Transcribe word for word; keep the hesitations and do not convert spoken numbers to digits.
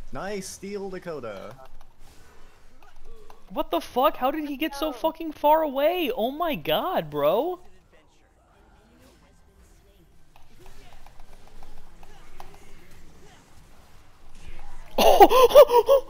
Nice steal, Dakota. What the fuck? How did he get so fucking far away? Oh my god, bro. Oh!